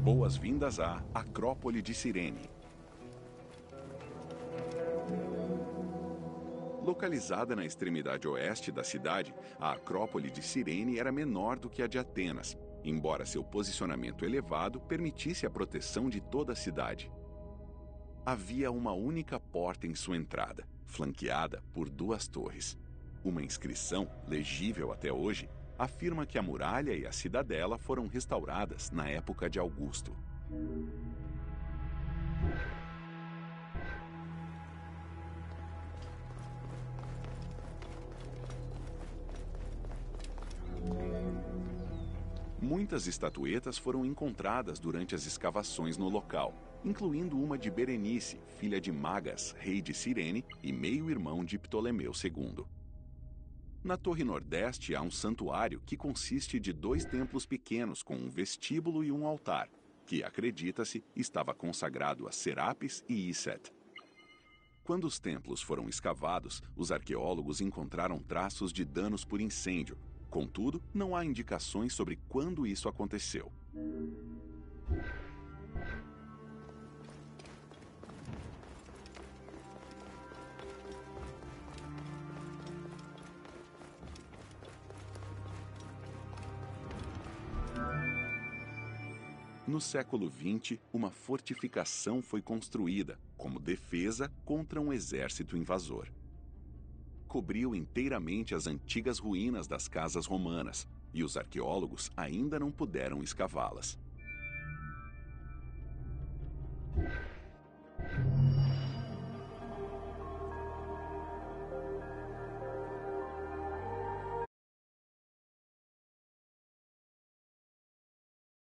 Boas-vindas à Acrópole de Cirene. Localizada na extremidade oeste da cidade, a Acrópole de Cirene era menor do que a de Atenas, embora seu posicionamento elevado permitisse a proteção de toda a cidade. Havia uma única porta em sua entrada, flanqueada por 2 torres. Uma inscrição, legível até hoje, afirma que a muralha e a cidadela foram restauradas na época de Augusto. Muitas estatuetas foram encontradas durante as escavações no local, incluindo uma de Berenice, filha de Magas, rei de Cirene e meio-irmão de Ptolomeu II. Na torre nordeste há um santuário que consiste de 2 templos pequenos com um vestíbulo e um altar, que, acredita-se, estava consagrado a Serapis e Iset. Quando os templos foram escavados, os arqueólogos encontraram traços de danos por incêndio. Contudo, não há indicações sobre quando isso aconteceu. No século XX, uma fortificação foi construída como defesa contra um exército invasor. Cobriu inteiramente as antigas ruínas das casas romanas, e os arqueólogos ainda não puderam escavá-las.